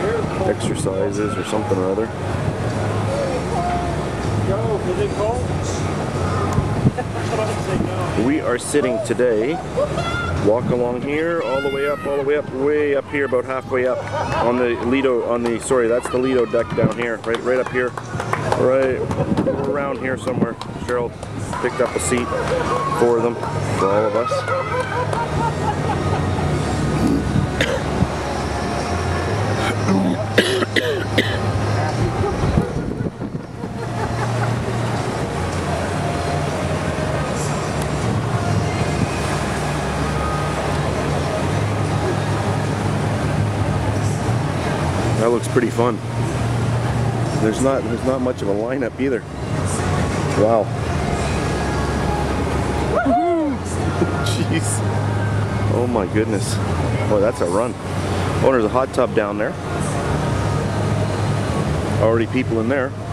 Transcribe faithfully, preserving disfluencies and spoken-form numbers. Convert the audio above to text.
exercises or something or other. We are sitting today, walk along here, all the way up, all the way up, way up here, about halfway up on the Lido, on the, sorry, that's the Lido deck down here, right, right up here, right around here somewhere. Cheryl picked up a seat for them, for all of us. That looks pretty fun. There's not there's not much of a lineup either. Wow. Jeez. Oh my goodness. Boy, that's a run. Oh, there's a hot tub down there. Already people in there.